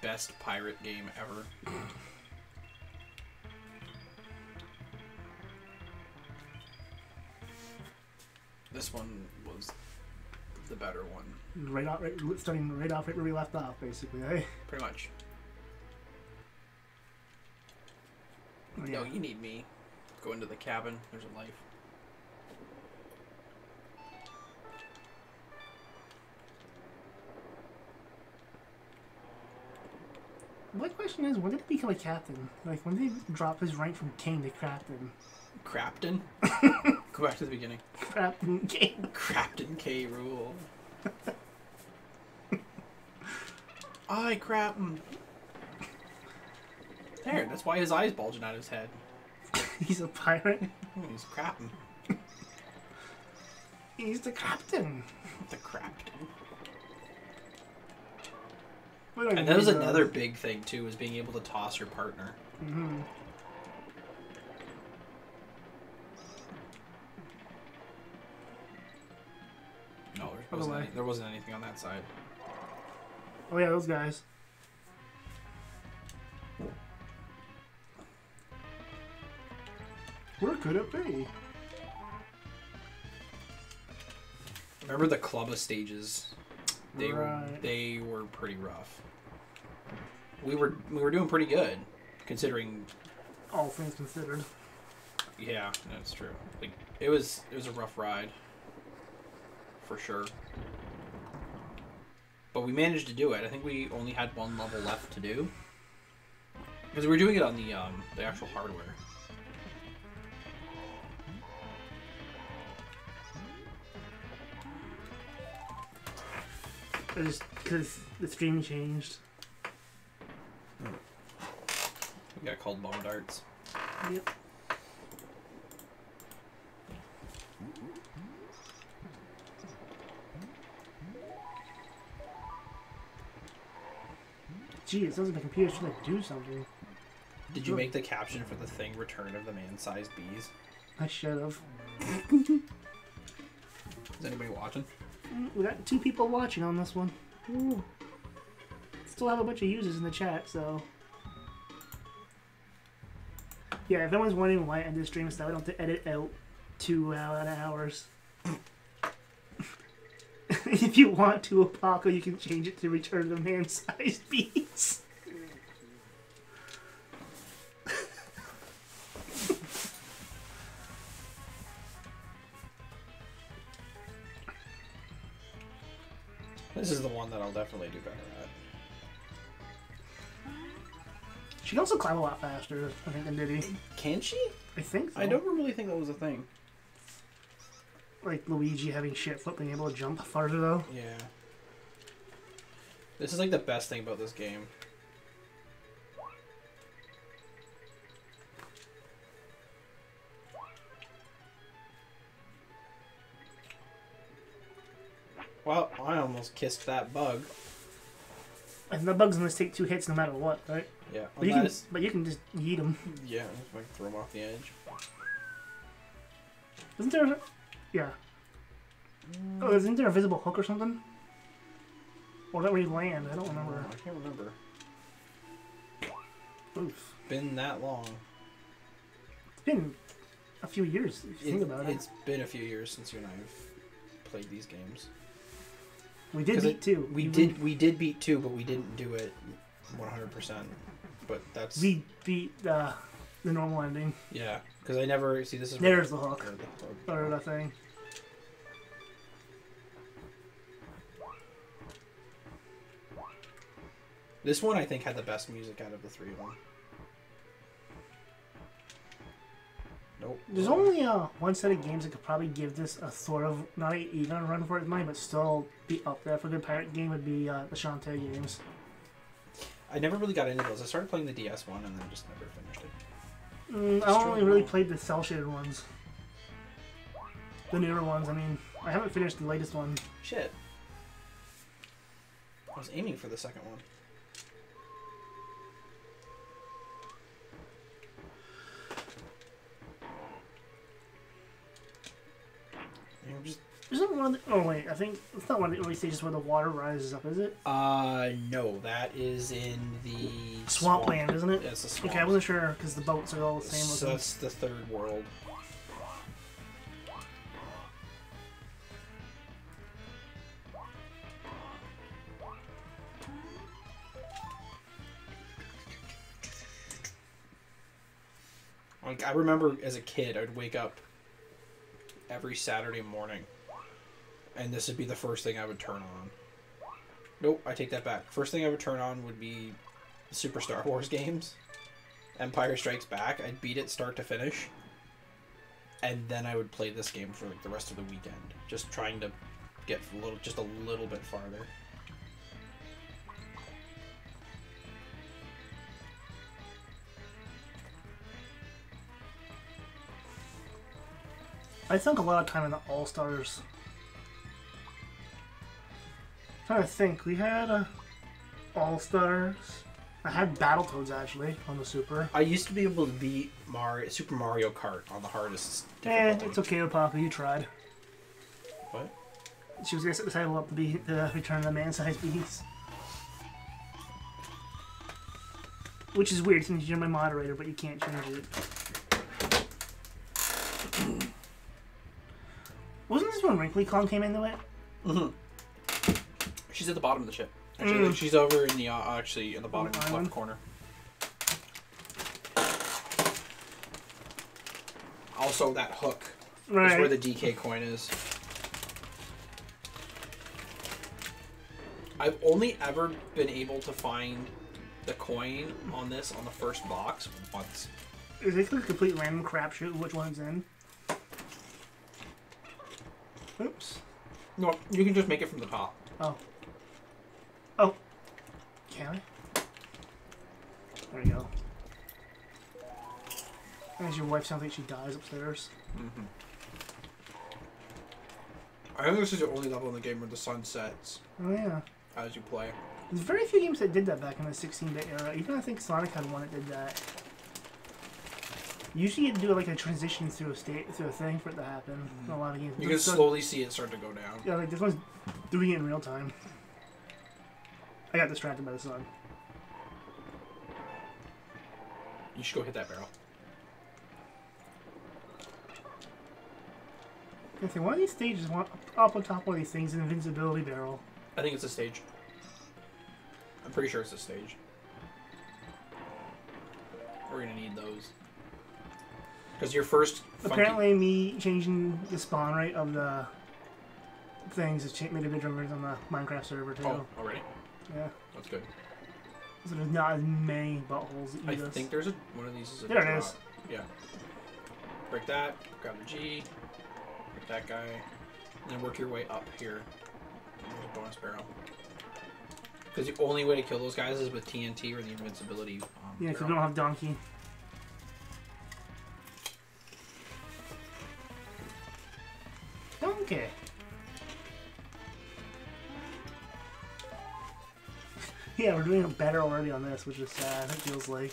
best pirate game ever. This one was the better one. Starting right off where we left off, basically, eh? Pretty much. Yeah. No, you need me. Go into the cabin. There's a life. My question is, when did he become a captain? Like, when did he drop his rank from king to captain? Crapton? Go back to the beginning. Captain king. Crapton K. Rule. I Crapton. There, that's why his eyes bulging out of his head. He's a pirate. He's Crapton. He's the captain. The Crapton. What a And that was weirdo. another big thing, too, was being able to toss your partner. Mm-hmm. No, Other way. there wasn't anything on that side. Oh yeah, those guys. Where could it be? Remember the Clubba stages? They Right. they were pretty rough. We were doing pretty good, considering. All things considered. Yeah, that's true. Like it was a rough ride, for sure. But we managed to do it. I think we only had one level left to do, because we were doing it on the actual hardware. I just because the stream changed. We got called bomb darts. Yep. Gee, it sounds like the computer's trying to do something. Did you make the caption for the thing "Return of the Man-Sized Bees"? I should have. Is anybody watching? We got 2 people watching on this one. Ooh. Still have a bunch of users in the chat, so. Yeah, if anyone's wondering why I ended the stream stuff, I don't have to edit out 2 hours. If you want to, Apoco, you can change it to Return of the Man-Sized Beast. This is the one that I'll definitely do better at. She can also climb a lot faster, I think, than Diddy. Can she? I think so. I don't really think that was a thing. Like Luigi having shit foot being able to jump farther, though. Yeah. This is like the best thing about this game. Well, I almost kissed that bug. And the bugs in this take 2 hits no matter what, right? Yeah, But you can just yeet them. yeah, if I can throw him off the edge. Isn't there? Yeah. Oh, isn't there a visible hook or something? Or is that where you land? I don't remember. I can't remember. Oof. Been that long. It's been a few years if you think about it. It's been a few years since you and I have played these games. We did beat 2. We did beat 2, but we didn't do it 100%. But that's We beat the normal ending. yeah. Because I never see this is There's the hook. or the hook. Or the thing. This one I think had the best music out of the 3 of them. Nope. There's only one set of games that could probably give this a sort of, not an even run for its money, but still be up there for a good pirate game would be the Shantae games. I never really got into those. I started playing the DS one and then just never finished it. I only really played the cel-shaded ones. The newer ones, I mean. I haven't finished the latest one. Shit. I was aiming for the second one. Isn't one of the... Oh, wait. I think it's not one of the early stages where the water rises up, is it? No. That is in the... Swampland, isn't it? Yeah, it's the swamp. Okay, I wasn't sure, because the boats are all the same. So that's the third world. Like, I remember as a kid, I'd wake up every Saturday morning, and this would be the first thing I would turn on. Nope, I take that back. First thing I would turn on would be the Super Star Wars games. Empire Strikes Back. I'd beat it start to finish, and then I would play this game for like the rest of the weekend, just trying to get just a little bit farther. I sunk a lot of time in the All-Stars. I'm trying to think. We had All-Stars. I had Battletoads, actually, on the Super. I used to be able to beat Super Mario Kart on the hardest difficulty. It's okay, Papa. You tried. What? She was going to set the title up to be the Return of the Man-Sized Beast. Which is weird since you're my moderator, but you can't change it. Wasn't this when WrinklyCon came into it? Mm-hmm. She's at the bottom of the ship. Actually, she's over in the actually in the bottom left corner. Also, that hook is where the DK coin is. I've only ever been able to find the coin on this on the first box once. Is it a complete random crapshoot which one's in? Oops. No, you can just make it from the top. Oh. Oh. Can I? There you go. As your wife sounds like she dies upstairs. Mm-hmm. I think this is the only level in the game where the sun sets. Oh yeah. As you play. There's very few games that did that back in the 16-bit era. Even I think Sonic had one that did that. Usually you do like a transition through a thing for it to happen. In a lot of games. You can slowly see it start to go down. Yeah, like this one's doing it in real time. I got distracted by the sun. You should go hit that barrel. I think one of these stages, up on top of one of these things, an invincibility barrel. I think it's a stage. I'm pretty sure it's a stage. We're gonna need those. Because your first Apparently me changing the spawn rate of the things has made a big difference on the Minecraft server too. Oh, already? Yeah. That's good. So there's not as many buttholes that eat us. I think there's one of these is a There drop. it is. Yeah. Break that, grab the G, break that guy, and then work your way up here. There's a bonus barrel. Because the only way to kill those guys is with TNT or the invincibility. Yeah, because we don't have Donkey. Donkey. Yeah, we're doing better already on this, which is sad. It feels like.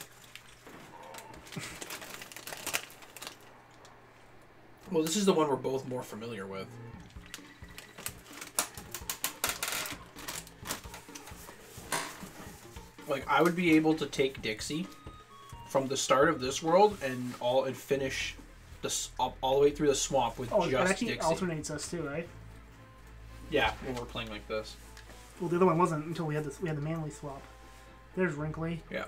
Well, this is the one we're both more familiar with. Like, I would be able to take Dixie from the start of this world and finish all the way through the swamp with just Dixie. It actually alternates us too, right? Yeah, when we're playing like this. Well, the other one wasn't until we had the manly swap. There's Wrinkly. Yeah.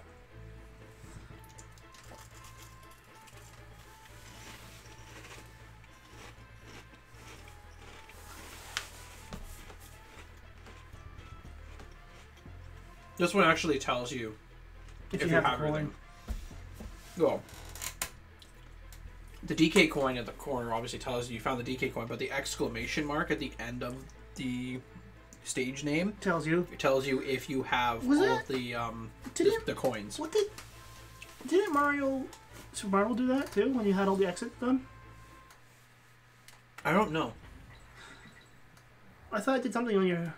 This one actually tells you if you have everything. Well, the DK coin at the corner obviously tells you found the DK coin, but the exclamation mark at the end of the stage name tells you if you have all of the coins. What didn't Super Mario do that too when you had all the exits done? I don't know. I thought it did something on your.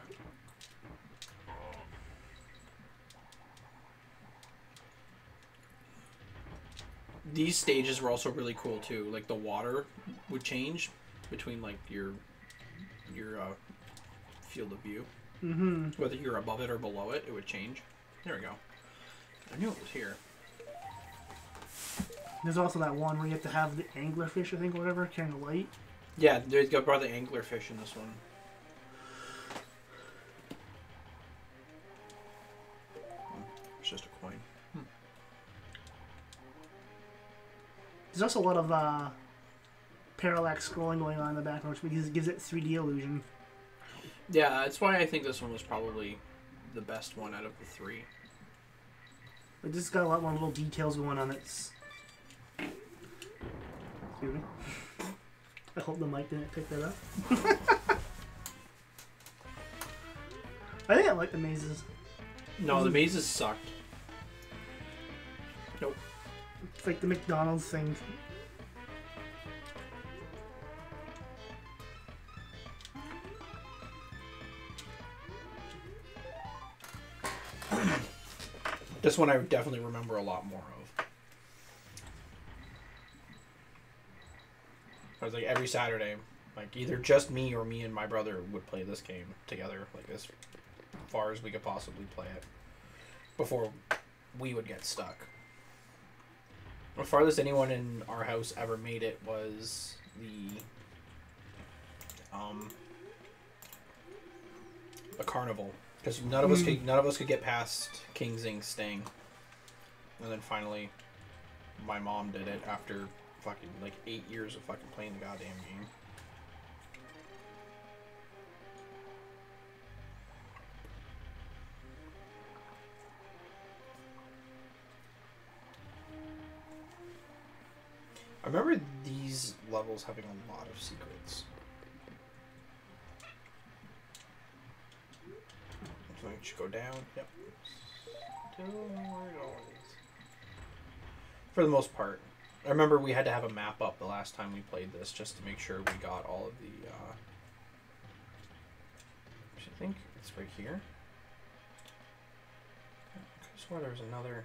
These stages were also really cool too. Like the water would change between like your your field of view. Mm-hmm. Whether you're above it or below it, it would change. There we go. I knew it was here. There's also that one where you have to have the anglerfish, I think, or whatever, carrying the light. Yeah, there's got probably the anglerfish in this one. It's just a coin. There's also a lot of parallax scrolling going on in the background, which gives it 3D illusion. Yeah, that's why I think this one was probably the best one out of the three. But this has got a lot more little details going on. It's. Excuse me. I hope the mic didn't pick that up. I think I like the mazes. No, the mazes sucked. Nope. It's like the McDonald's thing. This one I definitely remember a lot more of. I was like every Saturday, like either just me or me and my brother would play this game together, like as far as we could possibly play it before we would get stuck. The farthest anyone in our house ever made it was the carnival, because none of us could get past King Zing's Sting, and then finally my mom did it after fucking like 8 years of fucking playing the goddamn game. I remember these levels having a lot of secrets. So I should go down. Yep. For the most part. I remember we had to have a map up the last time we played this just to make sure we got all of the, I think it's right here. I swear there was another...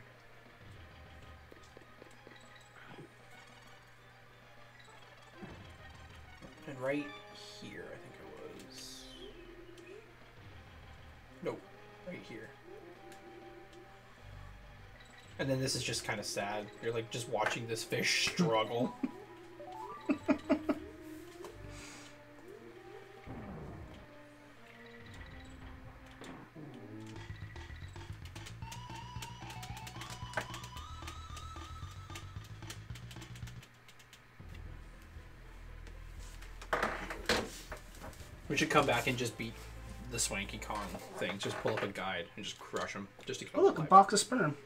And right here, I think it was... Nope, right here. And then this is just kind of sad. You're like just watching this fish struggle. We should come back and just beat the Swanky Kong thing. Just pull up a guide and just crush him. Just to get Oh, look, a box of sperm.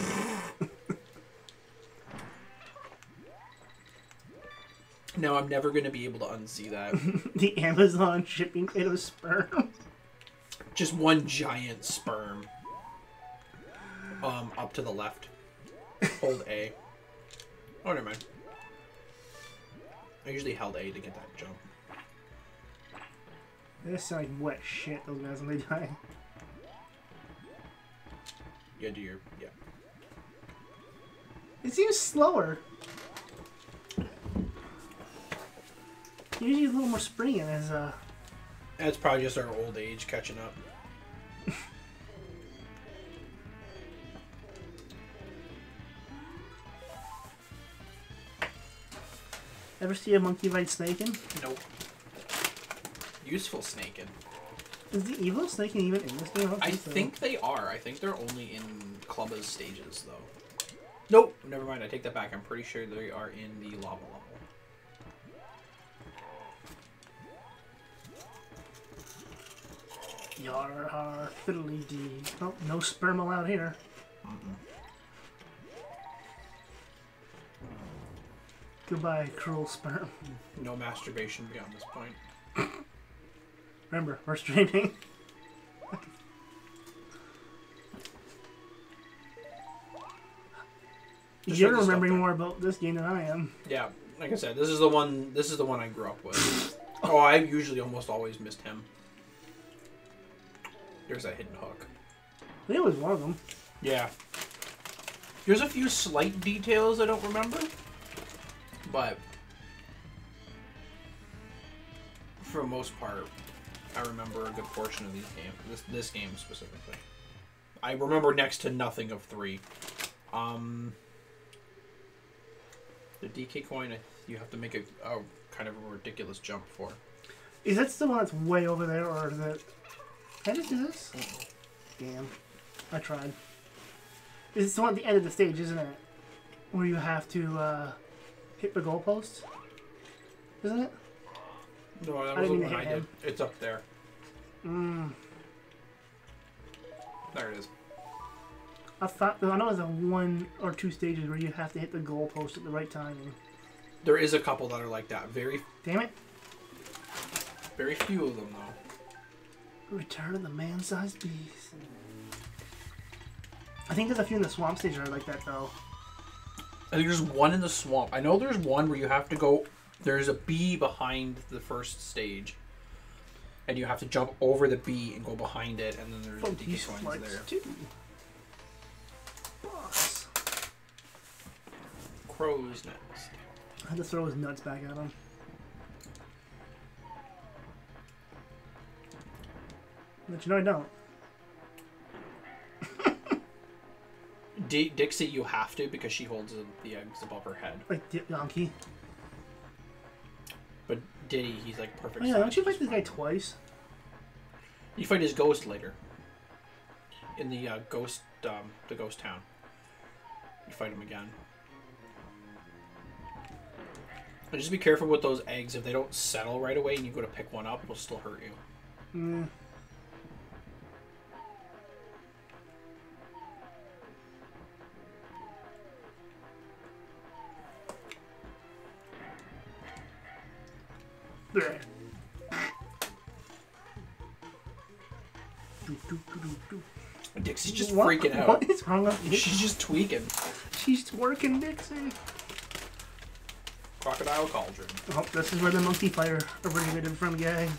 No, I'm never going to be able to unsee that. The Amazon shipping crate of sperm. Just one giant sperm. Up to the left. Hold A. Oh, never mind. I usually held A to get that jump. They sound like wet shit, those guys, when they die. Yeah, do your... Yeah. It seems slower. Usually a little more springy in his, That's probably just our old age catching up. Ever see a monkey ride snaking? Nope. Useful snaking. Is the evil snaking even in this game? I think they are. I think they're only in Clubba's stages, though. Nope. Never mind. I take that back. I'm pretty sure they are in the lava level. Yar har fiddly dee. Oh, no sperm allowed here. Goodbye, cruel sperm. No masturbation beyond this point. Remember, we're streaming. You're remembering more about this game than I am. Yeah, like I said, this is the one. This is the one I grew up with. Oh, I usually almost always missed him. There's that hidden hook. I think it was one of them. Yeah. There's a few slight details I don't remember, but for the most part, I remember a good portion of these games. This game specifically. I remember next to nothing of 3. The DK coin, you have to make a kind of a ridiculous jump for. Is that the one that's way over there, or is it... Can I just do this? Damn. I tried. It's the one at the end of the stage, isn't it? Where you have to hit the goalpost? Isn't it? No, that I was the didn't one hit I did. him. It's up there. Mm. There it is. I know there's a 1 or 2 stages where you have to hit the goalpost at the right timing. There is a couple that are like that. Damn it. Very few of them, though. Return of the man-sized beast. I think there's a few in the swamp stage that are like that, though. I think there's one in the swamp. I know there's one where you have to go... There's a bee behind the first stage. And you have to jump over the bee and go behind it, and then there's Oh, DK these coins flights there. too. Boss. Crow's Nest. I had to throw his nuts back at him. But you know I don't. Dixie, you have to because she holds the eggs above her head. Like Donkey. But Diddy, he's like perfect. Oh yeah, size. don't you fight this guy twice? You fight his ghost later. In the ghost town. You fight him again. And just be careful with those eggs. If they don't settle right away and you go to pick one up, it'll still hurt you. Mm. There. Dixie's just What? freaking out. What is wrong with Dixie? She's just tweaking. She's working Dixie. Crocodile Cauldron. Oh, this is where the monkey fire originated from, gang.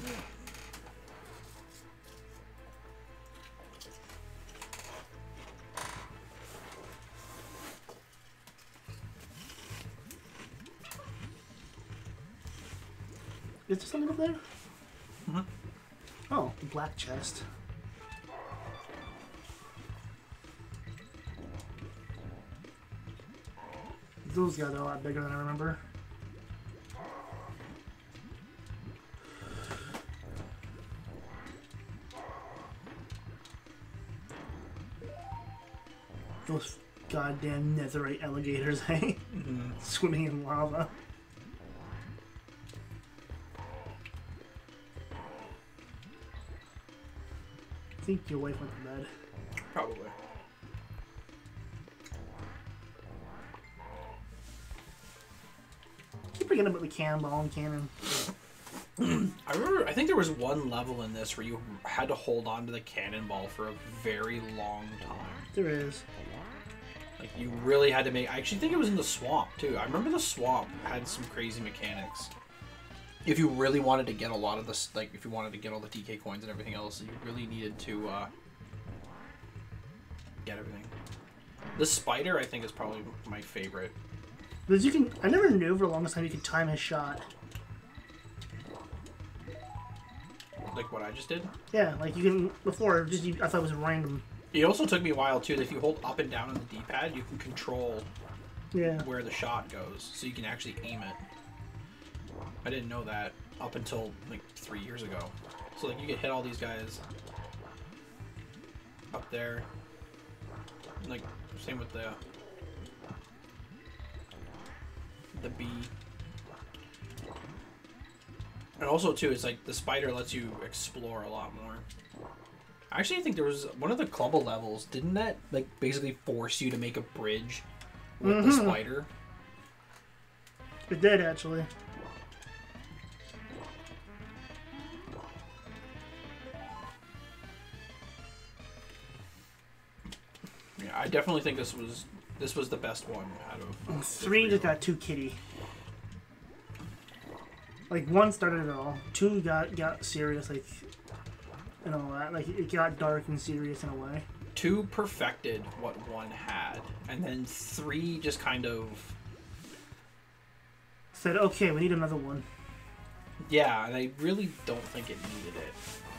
Is there something up there? Mhm. Oh, the black chest. Those guys are a lot bigger than I remember. Those goddamn netherite alligators, eh? Mm-hmm. Swimming in lava. I think your wife went to bed. Probably. Keep forgetting about the cannonball and cannon. I remember, I think there was one level in this where you had to hold on to the cannonball for a very long time. There is. Like, you really had to make... I actually think it was in the swamp, too. I remember the swamp had some crazy mechanics. If you really wanted to get a lot of this, like, if you wanted to get all the DK coins and everything else, you really needed to, get everything. The spider, I think, is probably my favorite. Because you can... I never knew for the longest time you could time his shot. Like what I just did. Yeah, like you can... Before, just I thought it was random. It also took me a while, too, that if you hold up and down on the D-pad, you can control Yeah. where the shot goes, so you can actually aim it. I didn't know that up until, like, 3 years ago. So, like, you could hit all these guys up there. Like, same with the bee. And also, too, it's like the spider lets you explore a lot more. Actually, I think there was one of the Clubble levels. Didn't that, like, basically force you to make a bridge with the spider? It did, actually. Yeah, I definitely think this was the best one out of 3 just got too kiddie. Like 1 started it all. 2 got serious, like, and all that. Like it got dark and serious in a way. 2 perfected what 1 had, and then 3 just kind of Said, okay, we need another one. yeah, and I really don't think it needed it.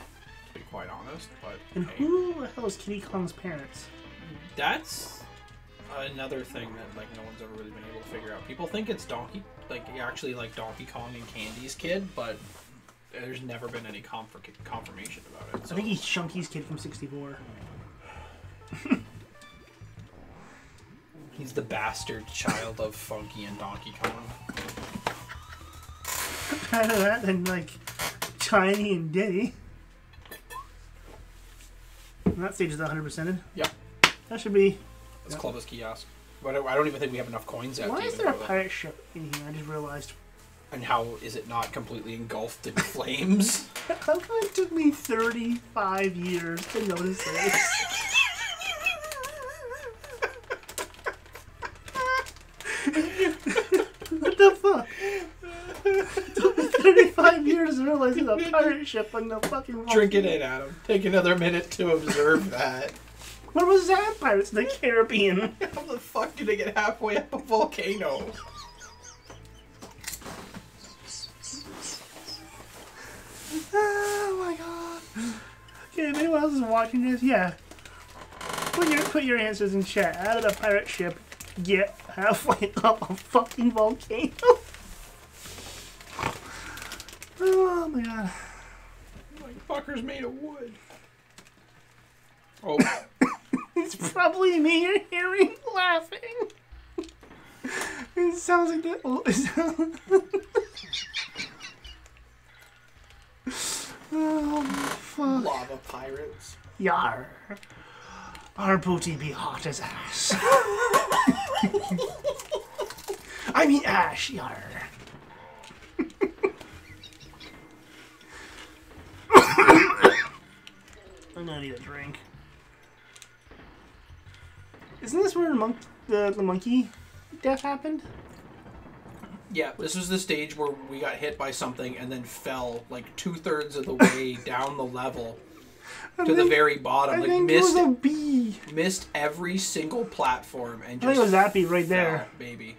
to be quite honest. But And hey, who the hell is Kitty Kong's parents? that's another thing that like no one's ever really been able to figure out. People think it's Donkey, like actually like Donkey Kong and Candy's kid, but there's never been any confirmation about it. So. I think he's Chunky's kid from 64. He's the bastard child of Funky and Donkey Kong. Better that than like Tiny and Diddy. And that stage is 100%ed. Yep. That should be. It's Clovis Kiosk. But I don't even think we have enough coins yet. Why to is even there a go pirate ship in here? I just realized. And how is it not completely engulfed in flames? How come it took me 35 years to notice this? What the fuck? It took me 35 years to realize there's a pirate ship on the fucking volcano. Drink it in, Adam. Take another minute to observe that. What was that? Pirates of the Caribbean. How the fuck did they get halfway up a volcano? Oh my god. Okay, if anyone else is watching this, yeah. Put your answers in chat. How did a pirate ship get halfway up a fucking volcano? Oh my god. Like fuckers made of wood. Oh. It's probably me you're hearing laughing. It sounds like that. Oh, fuck. Lava pirates. Yar. Our booty be hot as ass. I mean ash, yar. I'm gonna need a drink. Isn't this where the monkey death happened? Yeah, this was the stage where we got hit by something and then fell like 2/3 of the way down the level to the very bottom. I Like think it was a bee. missed every single platform and I just think it was that bee right there. fell, baby.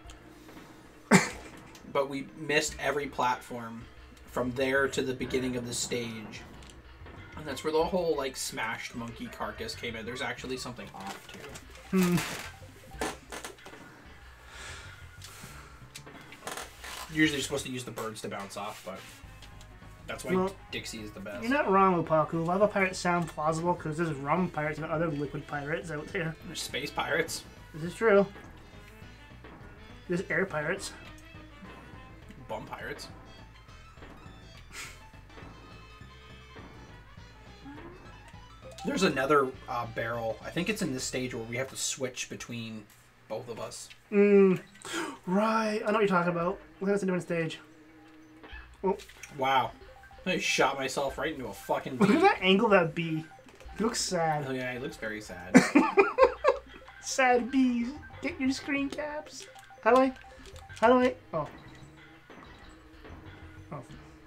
But we missed every platform from there to the beginning of the stage. And that's where the whole like smashed monkey carcass came in. There's actually something off too. Usually you're supposed to use the birds to bounce off, but that's why Well, Dixie is the best. You're not wrong, Lupaku. Lava pirates sound plausible because there's rum pirates and other liquid pirates out there. There's space pirates, This is true. There's air pirates. bum pirates. There's another barrel. I think it's in this stage where we have to switch between both of us. Right. I know what you're talking about. I think that's a different stage. Oh, Wow. I shot myself right into a fucking look at bee. that angle of that bee. It looks sad. Oh yeah, he looks very sad. Sad bees. Get your screen caps. How do I? Oh. Oh.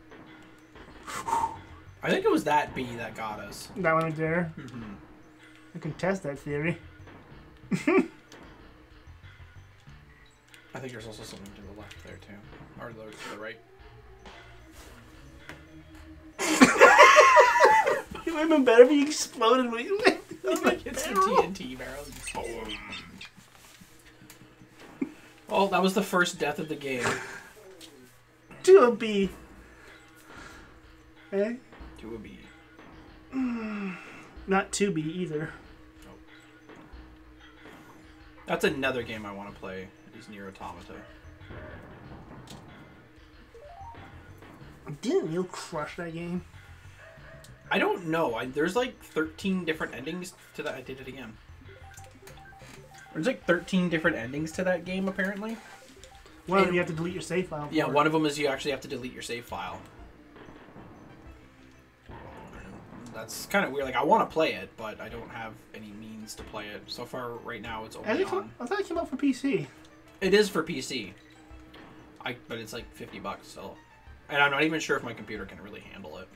I think it was that bee that got us. That one right there. Mm-hmm. I can test that theory. I think there's also something to the left there too. Or to the right. It would have been better if he exploded when you went. It's the TNT barrel. Well, that was the first death of the game. To a bee. Eh? To a bee. Not to be either. That's another game I want to play, is Nier Automata. Didn't Neil crush that game? I don't know. There's like 13 different endings to that. I did it again. There's like 13 different endings to that game, apparently. One of them you have to delete your save file. Yeah, for. one of them is you actually have to delete your save file. That's kind of weird. Like, I want to play it, but I don't have any means to play it. So far, right now, it's only on... I thought it came out for PC. It is for PC. But it's like $50 still. And I'm not even sure if my computer can really handle it.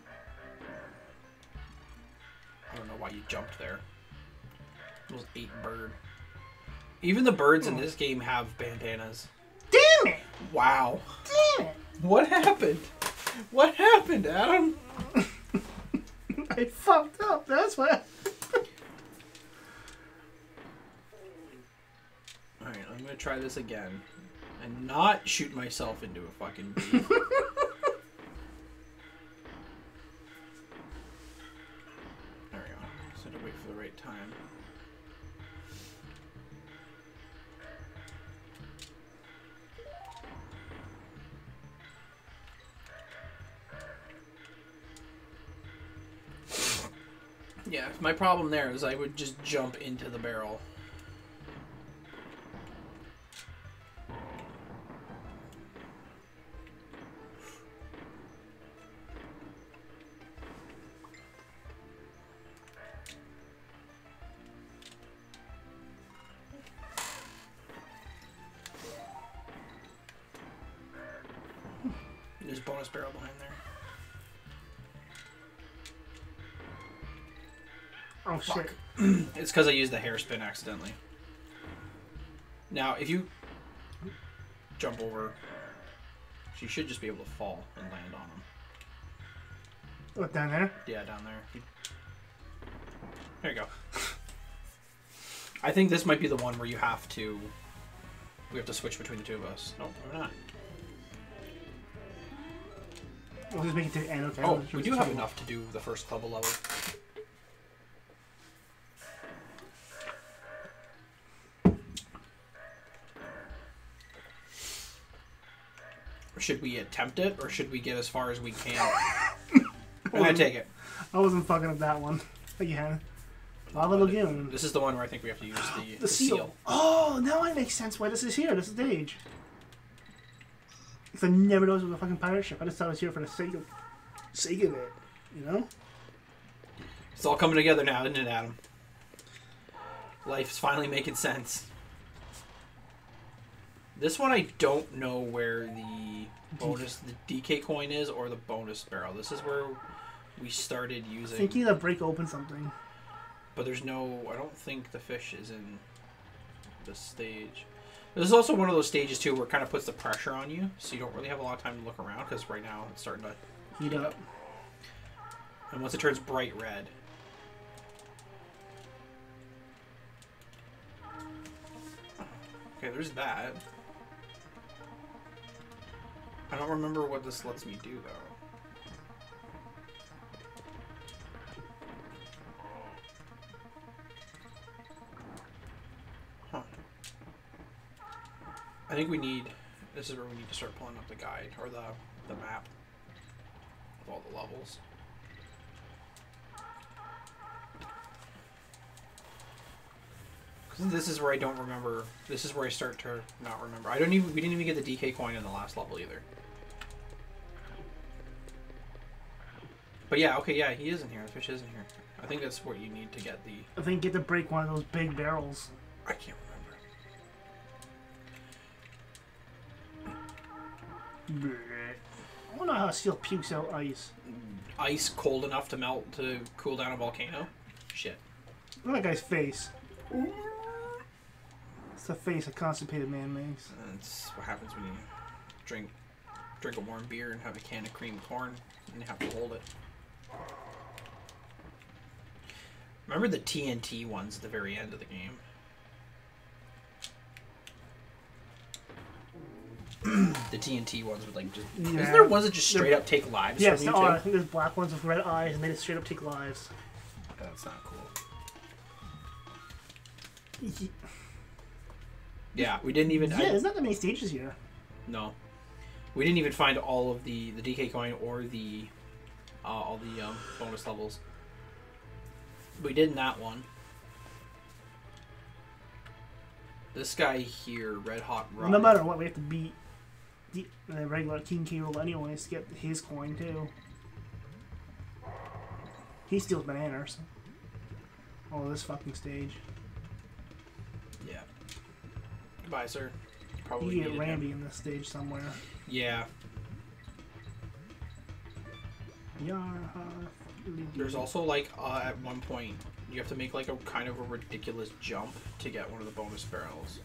I don't know why you jumped there. It was 8 bird. Even the birds in this game have bandanas. Damn it! Wow. Damn it! What happened? What happened, Adam? I I fucked up. That's what. Alright, I'm gonna try this again. And not shoot myself into a fucking bee. There we go. Just had to wait for the right time. Yeah, my problem there is I would just jump into the barrel. There's a bonus barrel behind there. Oh shit. It's because I used the hairspin accidentally. Now, if you jump over, she should just be able to fall and land on him. What, down there? Yeah, down there. There you go. I think this might be the one where you have to... We have to switch between the two of us. Nope, we're not. We'll just make it to the end, okay? Oh, we do have enough to do the first level. Should we attempt it, or should we get as far as we can? I'm gonna take it. I wasn't fucking up that one. Again. Lava Lagoon. This is the one where I think we have to use The seal. Oh, now it makes sense why this is here, this stage. Because I never noticed it was a fucking pirate ship. I just thought it was here for the sake of it. You know? It's all coming together now, isn't it, Adam? Life's finally making sense. This one I don't know where the bonus, the DK coin is, or the bonus barrel. This is where we started using... I think you gotta break open something. But there's no... I don't think the fish is in this stage. This is also one of those stages, too, where it kind of puts the pressure on you, so you don't really have a lot of time to look around, because right now it's starting to heat up. And once it turns bright red... Okay, there's that. I don't remember what this lets me do, though. Huh. I think we need... This is where we need to start pulling up the guide, or the map of all the levels. Because this is where I don't remember... This is where I start to not remember. We didn't even get the DK coin in the last level, either. But yeah, okay, yeah, he is in here. The fish is in here. I think that's what you need to get the... I think you get to break one of those big barrels. I can't remember. I don't know how a seal pukes out ice. Ice cold enough to melt to cool down a volcano? Shit. Look at that guy's face. It's the face a constipated man makes. That's what happens when you drink a warm beer and have a can of cream corn and you have to hold it. Remember the TNT ones at the very end of the game? The TNT ones would like just... Yeah. Isn't there ones that just straight up take lives yes, from you there are. too? I think there's black ones with red eyes and they just straight up take lives. That's not cool. Yeah, we didn't even... Yeah, there's not that many stages here. No. We didn't even find all of the DK coin or the... all the bonus levels. We did in that one. This guy here, Red Hot Rod. No matter what, we have to beat the regular King K. Rool anyways to get his coin too. He steals bananas. Oh, this fucking stage. Yeah. Goodbye, sir. Probably You get needed Randy him. in this stage somewhere. Yeah. There's also like at one point you have to make like a kind of a ridiculous jump to get one of the bonus barrels.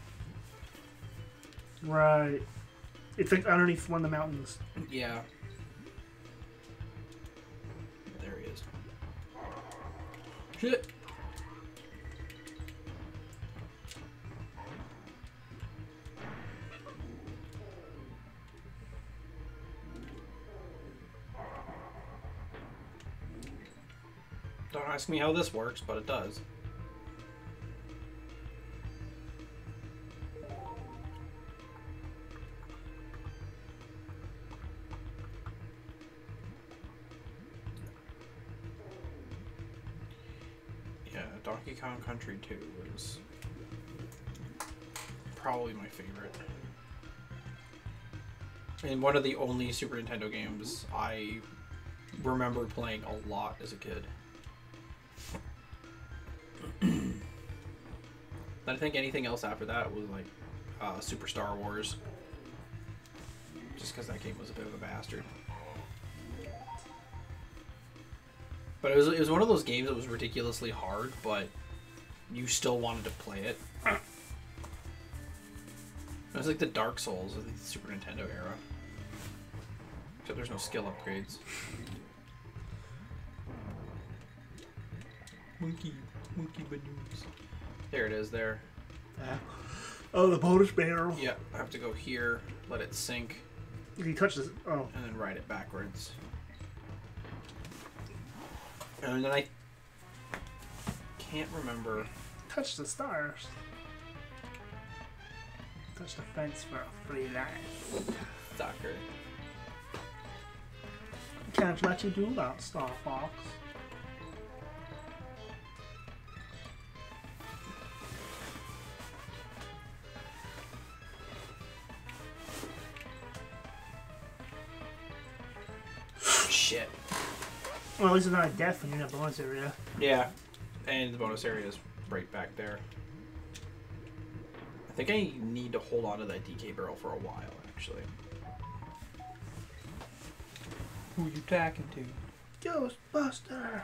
Right. It's like underneath one of the mountains. Yeah. There he is. Shit. Don't ask me how this works, but it does. Yeah, Donkey Kong Country 2 was probably my favorite. And one of the only Super Nintendo games I remember playing a lot as a kid. I think anything else after that was like Super Star Wars. Just because that game was a bit of a bastard. But it was one of those games that was ridiculously hard, but you still wanted to play it. It was like the Dark Souls of the Super Nintendo era. Except there's no skill upgrades. Monkey balloons. There it is there. Oh, the bonus barrel. Yeah, I have to go here, let it sink. If you touch this, oh. And then ride it backwards. And then I can't remember. Touch the stars. Touch the fence for a free life. Sucker. Can't let you do that, Star Fox. Shit. Well, at least it's not a death when you're in a bonus area. Yeah, and the bonus area is right back there. I think I need to hold on to that DK barrel for a while, actually. Who you talking to? Ghostbusters!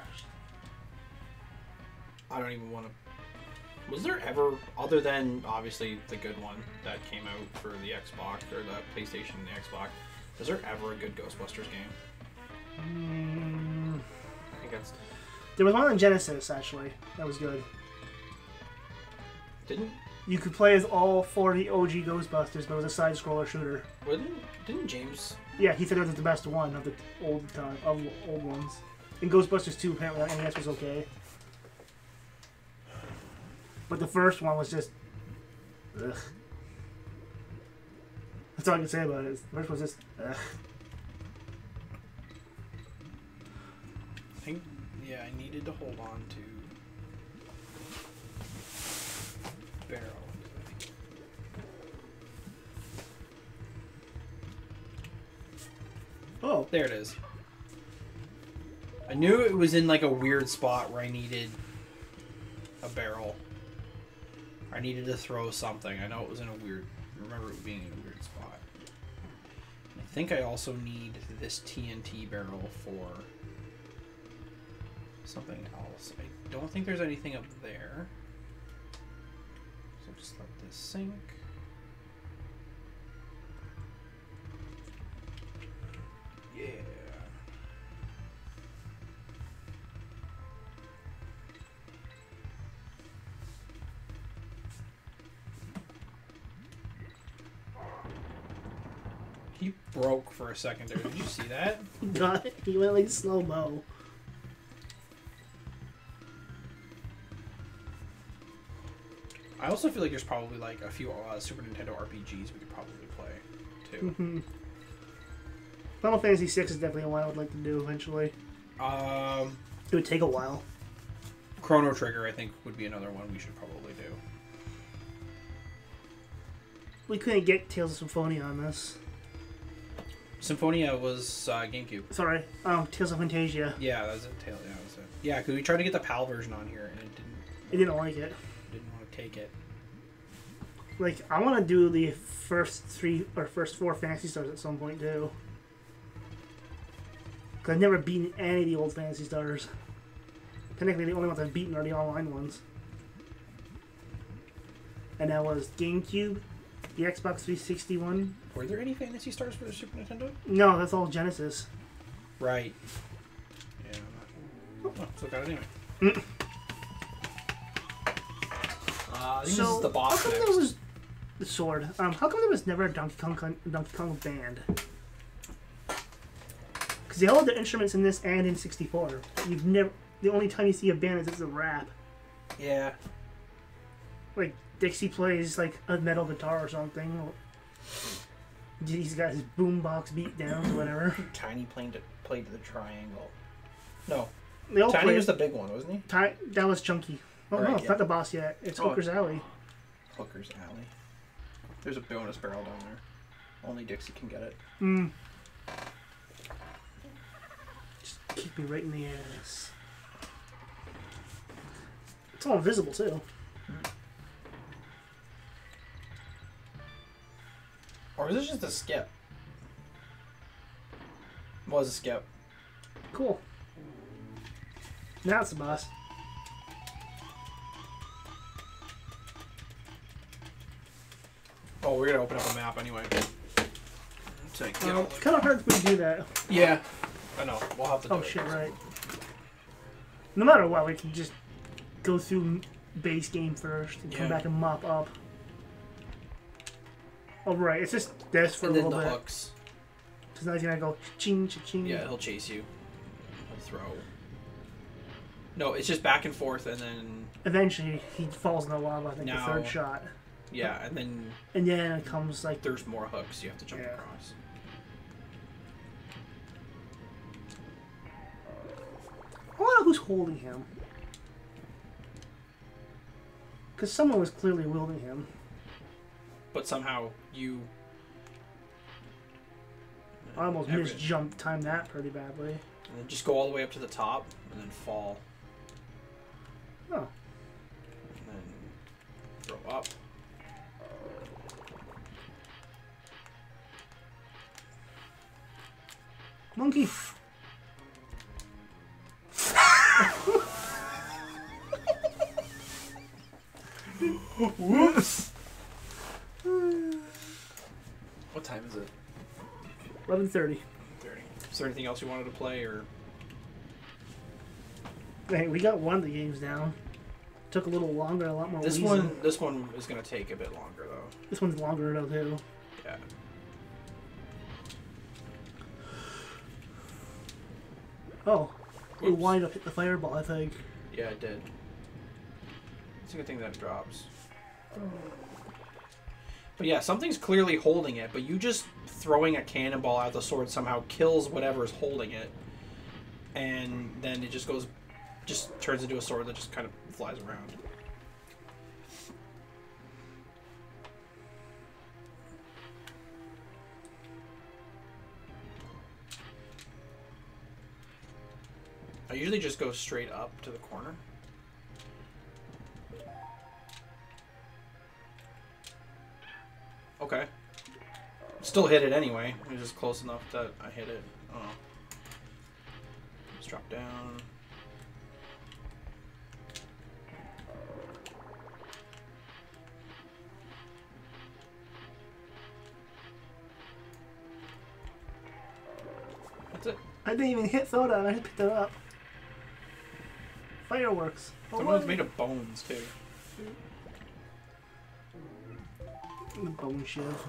I don't even want to... Was there ever, other than, obviously, the good one that came out for the Xbox, or the PlayStation and the Xbox, was there ever a good Ghostbusters game? I think that's... There was one on Genesis, actually. That was good. Didn't... You could play as all 40 OG Ghostbusters, but it was a side-scroller shooter. Didn't James... Yeah, he said it was the best one of the old ones. And Ghostbusters 2 apparently on NES was okay. But the first one was just... Ugh. That's all I can say about it. The first one was just... Ugh. I think, yeah, I needed to hold on to barrel. Oh. There it is. I knew it was in like a weird spot where I needed a barrel. I needed to throw something. I know it was in a weird... I remember it being in a weird spot. I think I also need this TNT barrel for something else. I don't think there's anything up there. So just let this sink. Yeah. He broke for a second there. Did you see that? God, he went like slow-mo. I also feel like there's probably like a few Super Nintendo RPGs we could probably play too. Mm-hmm. Final Fantasy VI is definitely one I would like to do eventually. It would take a while. Chrono Trigger, I think, would be another one we should probably do. We couldn't get Tales of Symphonia on this. Symphonia was GameCube. Sorry, Tales of Fantasia. Yeah, that was it. Yeah, that was it. Yeah, because we tried to get the PAL version on here and it I didn't like it. didn't want to take it. Like, I want to do the first 4 Phantasy Stars at some point too. Cause I've never beaten any of the old Phantasy Stars. Technically, the only ones I've beaten are the online ones. And that was GameCube, the Xbox 360 one. Were there any Fantasy Stars for the Super Nintendo? No, that's all Genesis. Right. Yeah. Oh, still got it anyway. I think this So is the how boss come next. there was the sword? How come there was never a Donkey Kong band? Because they all had their instruments in this and in 64. You've never. The only time you see a band is it's a rap. Yeah. Like Dixie plays like a metal guitar or something. He's got his boombox beat downs, whatever. Tiny played the triangle. No, They all Tiny play. was the big one, wasn't he? That was Chunky. Oh Right, no, it's yeah. not the boss yet. It's Oh. Hooker's Alley. Hooker's Alley. There's a bonus barrel down there. Only Dixie can get it. Mm. Just kick me right in the ass. It's all invisible too. Or is this just a skip? Was a skip. Cool. Now it's the boss. Oh, we're gonna open up a map anyway. So I can get all the- Kind of hard for me to do that. Yeah. I know. We'll have to do Oh it. shit, right. No matter what, we can just go through base game first and come Yeah. back and mop up. Oh right, it's just this for And a then little the bit. hooks. Because now he's gonna go ching ching. Yeah, he'll chase you. He'll throw. No, it's just back and forth, and then Eventually, he falls in the lava. I think Now- the third shot, yeah, and then and then it comes like there's more hooks you have to jump Yeah. across. I wonder who's holding him. Because someone was clearly wielding him. But somehow you. I almost Every- misjumped, timed that pretty badly. And then just go all the way up to the top, and then fall, Oh, and then throw up. monkey! Whoops! What time is it? 11:30. 30. Is there anything else you wanted to play, or? Hey, we got one of the games down. Took a little longer, a lot more. This wheezing. one is gonna take a bit longer though. This one's longer though too. Yeah. Oh, we Oops. wind up hit the fireball. I think. Yeah, it did. It's a good thing that it drops. But yeah, something's clearly holding it, but you just throwing a cannonball at the sword somehow kills whatever is holding it. And then it just turns into a sword that just kind of flies around. I usually just go straight up to the corner. Okay. Still hit it anyway. It was just close enough that I hit it. Oh. Let's drop down. That's it. I didn't even hit Soda. I picked it up. Fireworks. Oh, Someone's what? made of bones too. The bone shiv.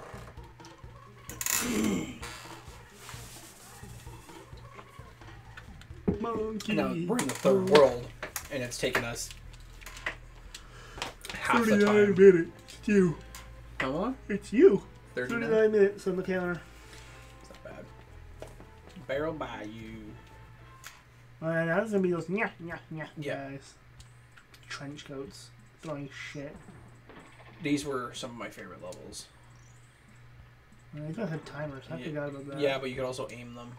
Monkey. Now we're in the third world, and it's taken us half the time. minutes. It's you. How long? It's you. 39. 39 minutes on the counter. It's not bad. Barrel by you. And that's gonna be those nya Yeah. guys. Trench coats. Throwing shit. These were some of my favorite levels. And they don't have timers. I Yeah. forgot about that. Yeah, but you could also aim them.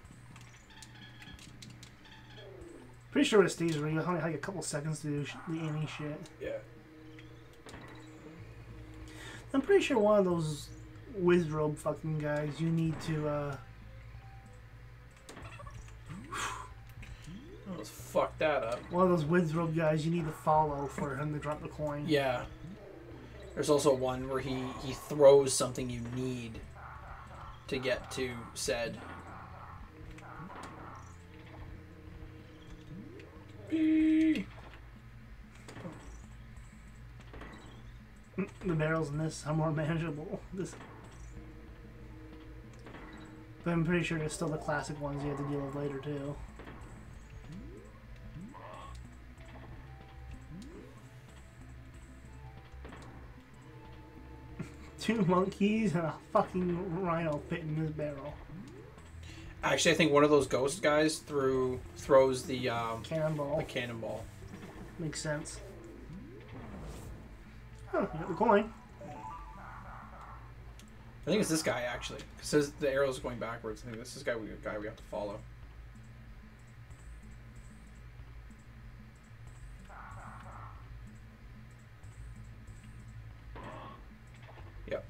Pretty sure it stays where you only have like a couple seconds to do the aiming shit. Yeah. I'm pretty sure one of those wizrobe fucking guys you need to Let's fuck that up. one of those wizrobe guys you need to follow for him to drop the coin. Yeah. There's also one where he throws something you need to get to said. The barrels in this are more manageable. But I'm pretty sure there's still the classic ones you have to deal with later too. Two monkeys and a fucking rhino fit in this barrel. Actually, I think one of those ghost guys throws the Cannonball. the cannonball. Makes sense. Oh, you got the coin. I think it's this guy actually. It says the arrow's going backwards. I think this is the guy we have to follow. Yep.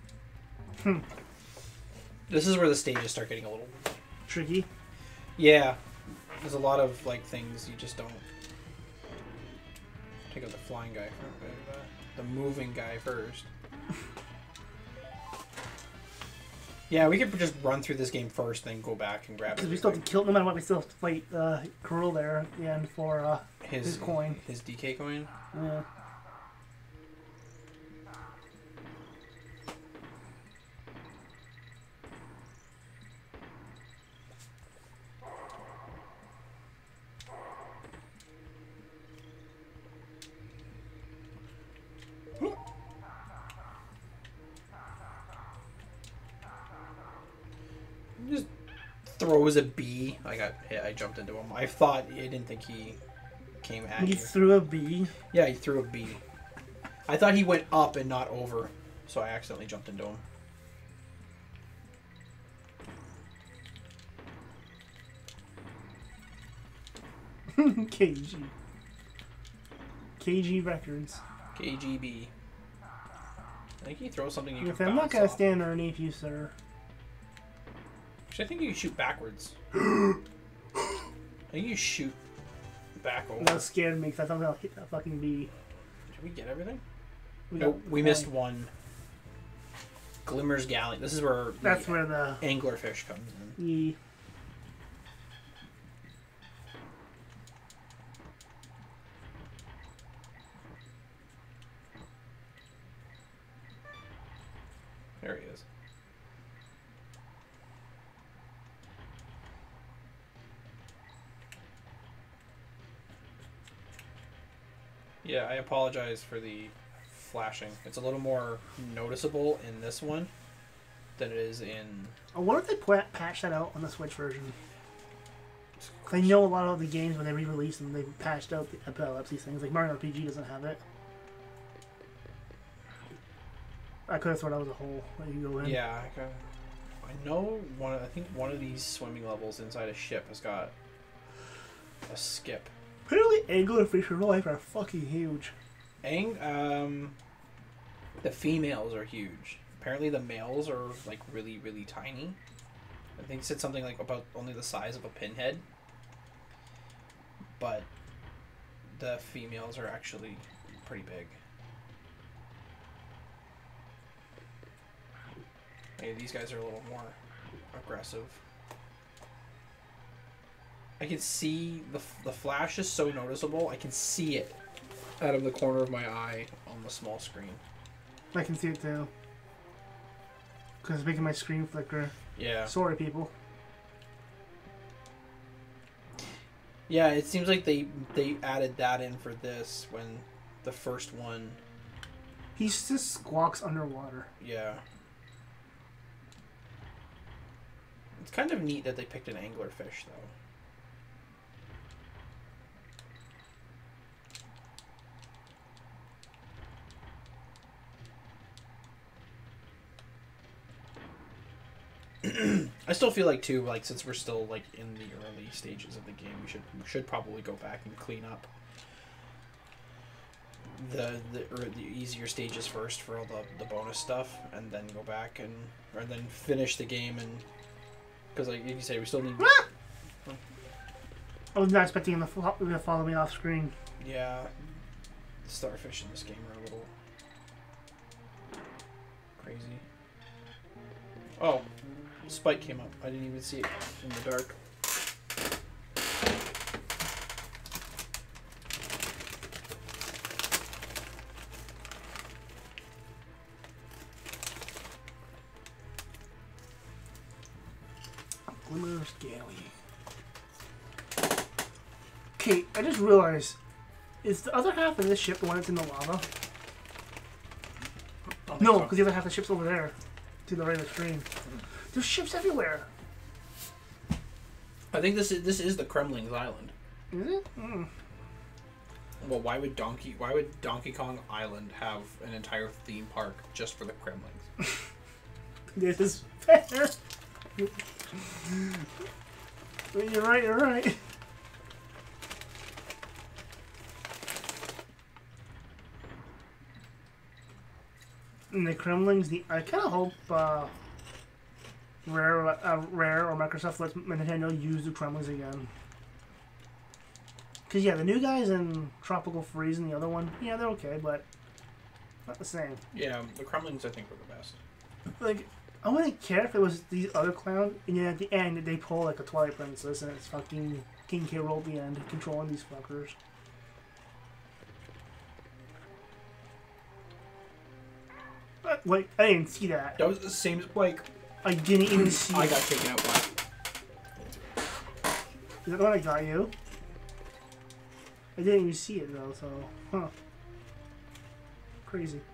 This is where the stages start getting a little Tricky. Yeah. There's a lot of like things you just don't take out the flying guy first. The moving guy first. Yeah, we could just run through this game first, then go back and grab it. Because we still have to kill, no matter what, we still have to fight Kurl there at the end for his coin. His DK coin? Yeah. Just throws a bee. I got hit. I jumped into him. I didn't think he came at He you. threw a bee. Yeah, he threw a bee. I thought he went up and not over, so I accidentally jumped into him. KG. KG Records. KGB. I think he throws something you If can I'm not bounce gonna off. stand underneath you, sir. Actually, I think you can shoot backwards. I think you shoot back over. That scared me because I thought I'll hit that fucking bee. Did we get everything? We Nope, got we the missed coin. one. Glimmer's Galleon. This is where That's where the anglerfish comes in. the There he is. Yeah, I apologize for the flashing. It's a little more noticeable in this one than it is in... I wonder if they patched that out on the Switch version. 'Cause I know a lot of the games when they re-release them, they patched out the epilepsy things. Like Mario RPG doesn't have it. I could have thought that was a hole that you go in. Yeah, I know I think one of these swimming levels inside a ship has got a skip. Apparently, anglerfish in real life are fucking huge. The females are huge. Apparently the males are like really, really tiny. I think it said something like about only the size of a pinhead. But the females are actually pretty big. Hey, these guys are a little more aggressive. I can see the flash is so noticeable. I can see it out of the corner of my eye on the small screen. I can see it too. Because it's making my screen flicker. Yeah. Sorry, people. Yeah, it seems like they added that in for this when the first one. He just squawks underwater. Yeah. It's kind of neat that they picked an anglerfish, though. I still feel like too, like since we're still like in the early stages of the game, we should probably go back and clean up the easier stages first for all the bonus stuff, and then go back or then finish the game, and because like you say, we still need. I was not expecting him to follow me off screen. Yeah, the starfish in this game are a little crazy. Oh. Spike came up. I didn't even see it in the dark. Glimmer's Galley. Okay, I just realized, is the other half of this ship the one that's in the lava? No, because the other half of the ship's over there, to the right of the screen. There's ships everywhere. I think this is the Kremlings Island. Is it? Mm. Well, why would Donkey Kong Island have an entire theme park just for the Kremlings? This is fair. You're right, you're right. And the Kremlings, I kind of hope Rare or Microsoft lets Nintendo use the Kremlings again. Because, yeah, the new guys in Tropical Freeze and the other one, yeah, they're okay, but not the same. Yeah, the Kremlings I think were the best. Like, I wouldn't care if it was these other clowns, and then at the end they pull like a Twilight Princess and it's fucking King K. Rool at the end controlling these fuckers. Wait, I didn't see that. That was the same, like... I didn't even see I it. got taken out by... Is that the one I got you? I didn't even see it though, so... Huh. Crazy.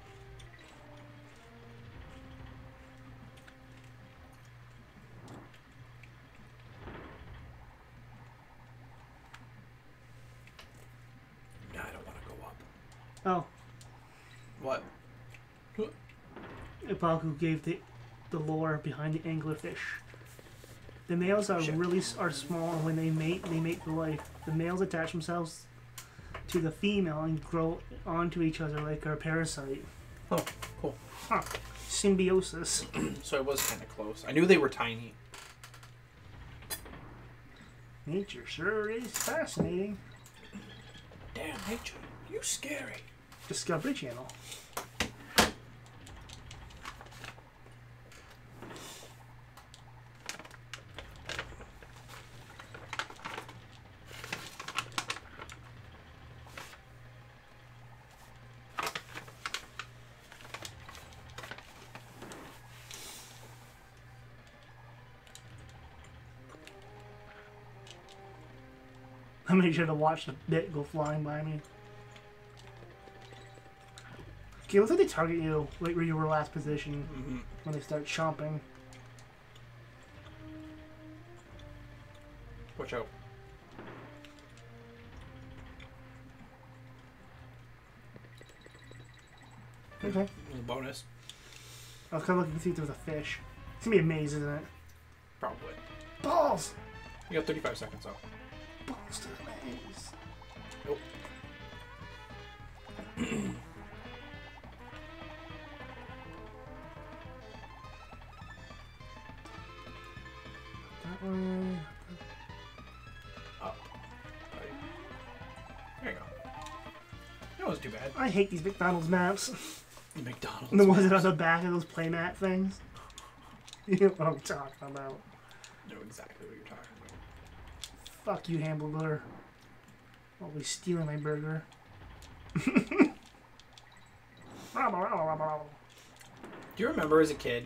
No, I don't want to go up. Oh. What? Ipaku gave the lore behind the anglerfish. The males are are small, and when they mate for life. The males attach themselves to the female and grow onto each other like a parasite. Oh, cool. Huh. Symbiosis. So I was kind of close. I knew they were tiny. Nature sure is fascinating. Damn, nature, you scary. Discovery Channel. I made sure to watch the bit go flying by me. Okay, it looks like they target you right where you were last position when they start chomping. Watch out. Okay. Bonus. I was kind of looking to see if there was a fish. It's gonna be a maze, isn't it? Probably. Balls! You got 35 seconds though. Balls to the maze. Nope. That way. Up. Right. There you go. That wasn't too bad. I hate these McDonald's maps. McDonald's. The ones that are on the back of those playmat things. You know what I'm talking about. Know exactly what you're talking about. Fuck you, Hamburger. Always stealing my burger. Do you remember as a kid,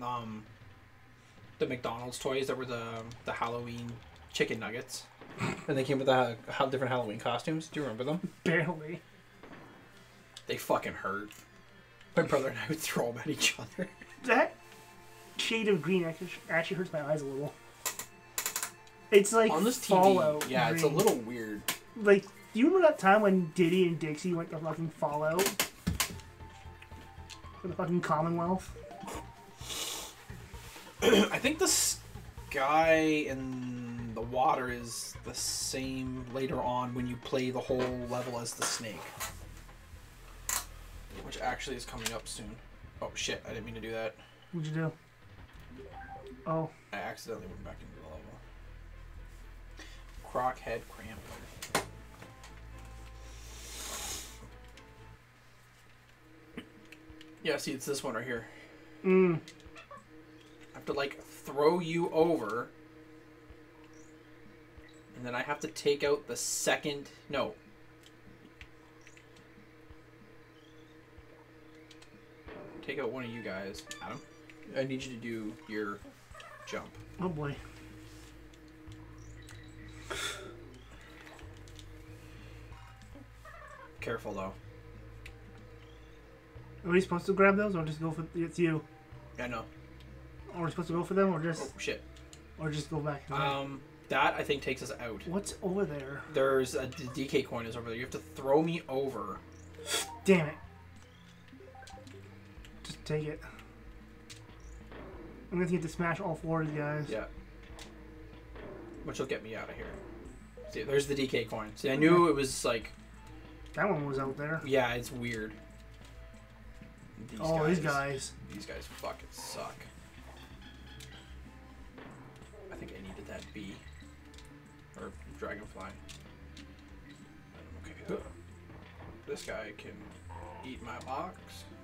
the McDonald's toys that were the Halloween chicken nuggets? And they came with the different Halloween costumes. Do you remember them? Barely. They fucking hurt. My brother and I would throw them at each other. That shade of green actually hurts my eyes a little. It's like on this TV, Fallout. yeah, green. it's a little weird. Like, do you remember that time when Diddy and Dixie went to fucking Fallout? For the fucking Commonwealth? I think the sky and the water is the same later on when you play the whole level as the snake. Which actually is coming up soon. Oh shit, I didn't mean to do that. What'd you do? Oh. I accidentally went back into the level. Croc head cramp. Yeah, see, it's this one right here. Mm. I have to, like, throw you over. And then I have to take out the second... No. Take out one of you guys. Adam, I need you to do your jump. Oh boy. Careful though. Are we supposed to grab those, or just go for it's you? I know. Are we supposed to go for them, or Oh just shit. go back? That I think takes us out. What's over there? There's a DK coin is over there. You have to throw me over. Damn it! Just take it. I'm gonna get to smash all 4 of these guys. Yeah. Which will get me out of here. See, there's the DK coin. See, I knew it was like. That one was out there. Yeah, it's weird. These guys. These guys fucking suck. I think I needed that bee. Or dragonfly. Okay. This guy can eat my box.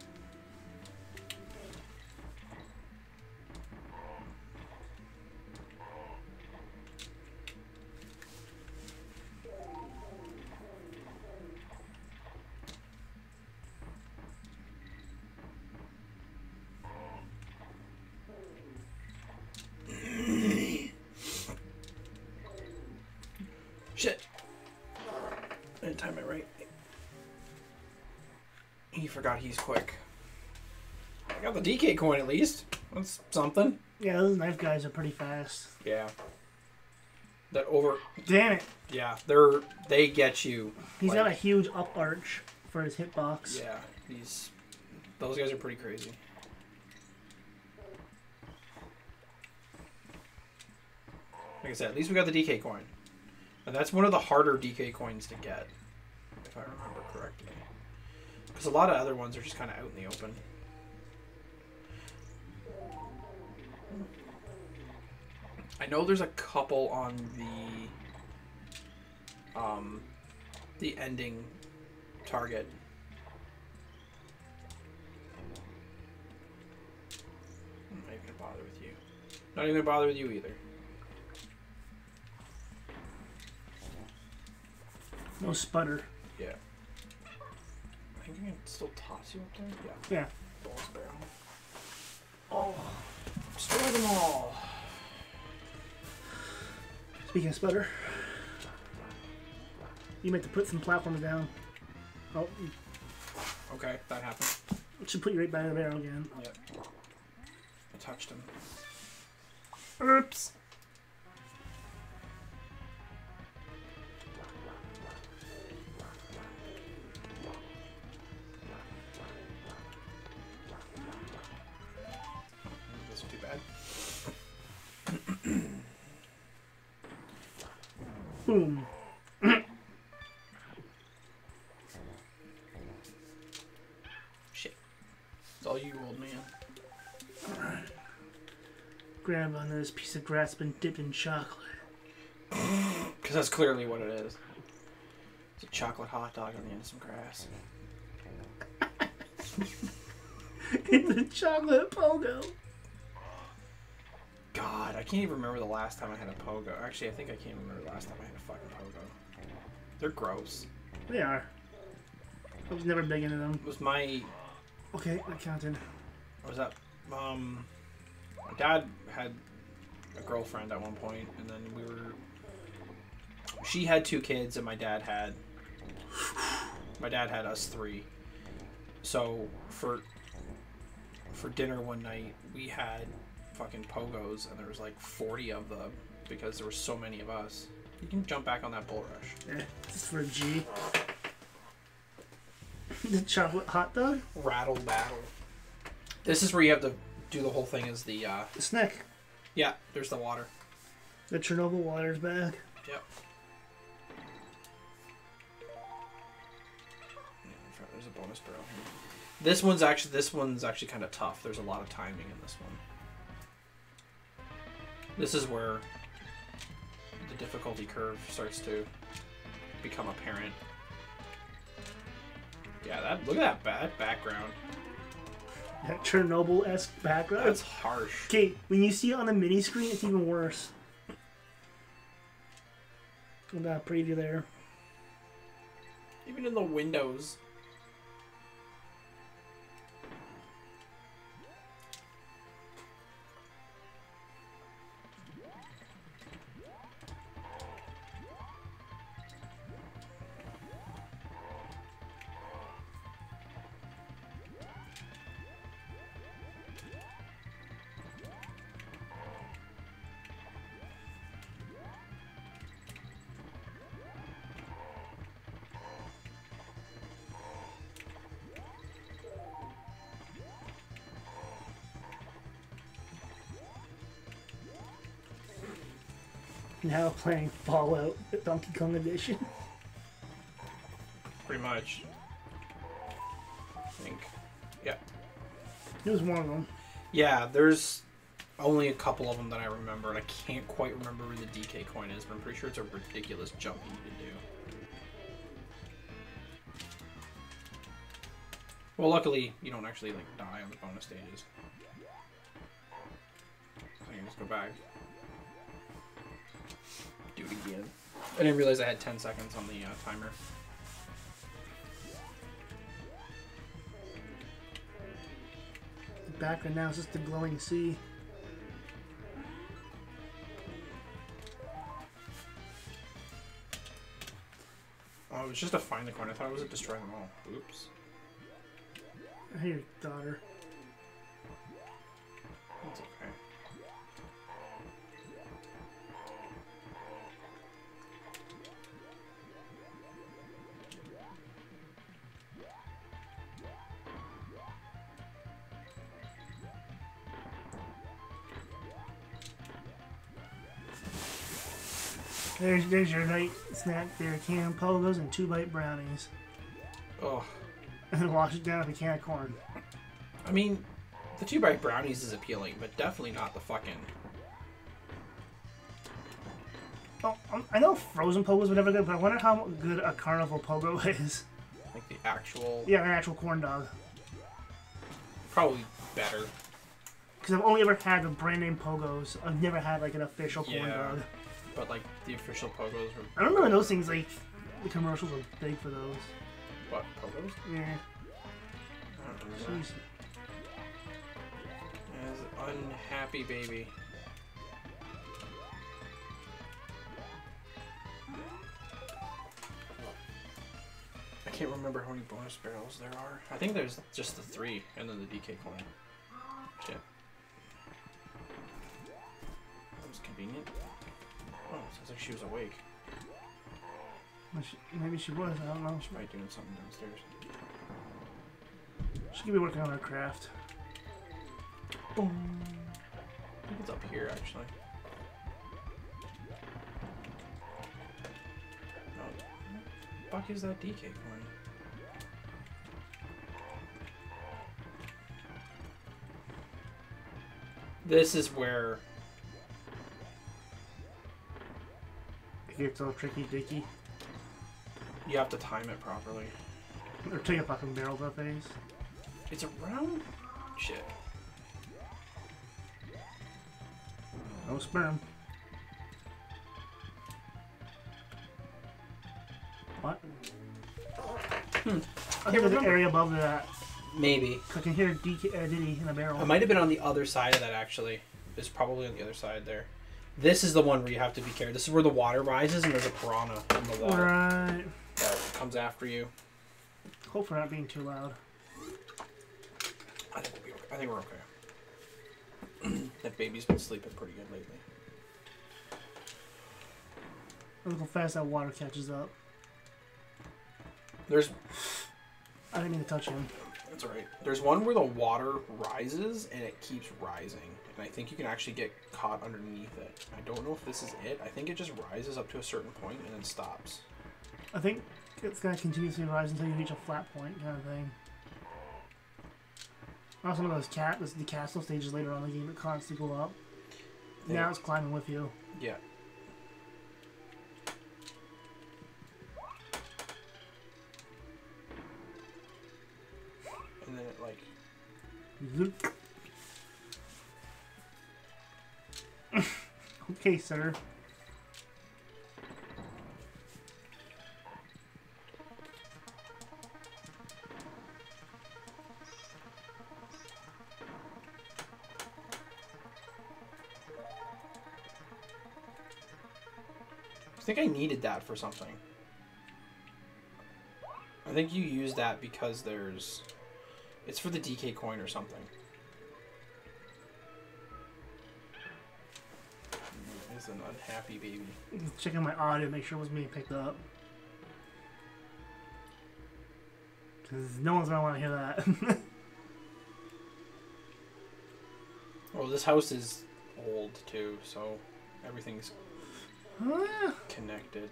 Shit. I didn't time it right. He forgot he's quick. I got the DK coin at least. That's something. Yeah, those knife guys are pretty fast. Yeah. That over. Damn it! Yeah, they get you. He's like, got a huge up arch for his hitbox. Yeah, those guys are pretty crazy. Like I said, at least we got the DK coin. And that's one of the harder DK coins to get, if I remember correctly. Because a lot of other ones are just kind of out in the open. I know there's a couple on the ending target. I'm not even gonna bother with you. Not even gonna bother with you either. No sputter. Yeah. I think I can still toss you up there. Yeah. Yeah. Balls barrel. Oh, destroy them all. Speaking of sputter, you meant to put some platforms down. Oh, Okay, that happened. it should put you right back in the barrel again. Yep. I touched him. Oops. This isn't too bad. Boom. Shit. It's all you, old man. Grab on this piece of grass been dipped in chocolate. Because that's clearly what it is. It's a chocolate hot dog on the end of some grass. It's a chocolate pogo. God, I can't even remember the last time I had a pogo. Actually, I think I can't remember the last time I had a fucking pogo. They're gross. They are. I was never big into them. It was my... Okay, that counted. What was that? My dad had a girlfriend at one point, and then we were... She had 2 kids, and my dad had us 3. So, for dinner one night, we had fucking pogos, and there was like 40 of them because there were so many of us. You can jump back on that bull rush. Yeah, this is for a G. The chocolate hot dog? Rattle battle. This is where you have to do the whole thing as the The snack. yeah, there's the water. The Chernobyl water's back. Yep. There's a bonus barrel here. This one's actually kind of tough. There's a lot of timing in this one. This is where the difficulty curve starts to become apparent. Yeah, look at that background. That Chernobyl-esque background. That's harsh. Okay, when you see it on the mini screen, it's even worse. Look at that preview there. Even in the windows. Now playing Fallout Donkey Kong Edition. Pretty much. I think. Yeah. It was one of them. Yeah, there's only a couple of them that I remember, and I can't quite remember where the DK coin is, but I'm pretty sure it's a ridiculous jump you need to do. Well, luckily, you don't actually, like, die on the bonus stages. So I can just go back. Do it again. I didn't realize I had 10 seconds on the timer. The background now is just the glowing sea. Oh, it was just to find the coin. I thought it was to destroy them all. Oops. I hear your daughter. That's okay. There's your night snack there. Can pogos and 2-bite brownies. Oh. And then wash it down with a can of corn. I mean, the 2-bite brownies is appealing, but definitely not the fucking... Oh, I know frozen pogos were never good, but I wonder how good a carnival pogo is. Like the actual... Yeah, an actual corn dog. Probably better. Because I've only ever had the brand name pogos. I've never had like an official corn dog. But like the official pogos were... I don't remember those things, like, the commercials were big for those. What, pogos? Yeah. I don't remember. Jeez. As unhappy baby. I can't remember how many bonus barrels there are. I think there's just the 3, and then the DK coin. Shit. That was convenient. Oh, sounds like she was awake. Well, maybe she was, I don't know. She might be doing something downstairs. She could be working on her craft. Boom. I think it's up here, actually. No. What the fuck is that DK coin? This is where... It gets all tricky dicky. you have to time it properly. Or take a fucking barrel to the face. It's around... Shit. No sperm. What? I think there's an area above that. Maybe. I can hear Diddy in a barrel. It might have been on the other side of that, actually. It's probably on the other side there. This is the one where you have to be careful. This is where the water rises, and there's a piranha in the water Right. that comes after you. Hope for not being too loud. I think we'll be okay. I think we're okay. That baby's been sleeping pretty good lately. Look how fast that water catches up. There's... I didn't mean to touch him. That's alright. There's one where the water rises, and it keeps rising. And I think you can actually get caught underneath it. I don't know if this is it. I think it just rises up to a certain point and then stops. I think it's going to continuously rise until you reach a flat point kind of thing. Also, one of those the castle stages later on in the game that constantly go up. Yeah. Now it's climbing with you. Yeah. And then it, like... Zoop. Okay, sir. I think I needed that for something. I think you use that because there's... It's for the DK coin or something. It's an unhappy baby. Checking my audio to make sure it was being picked up. Because no one's going to want to hear that. Well, this house is old too, so everything's connected.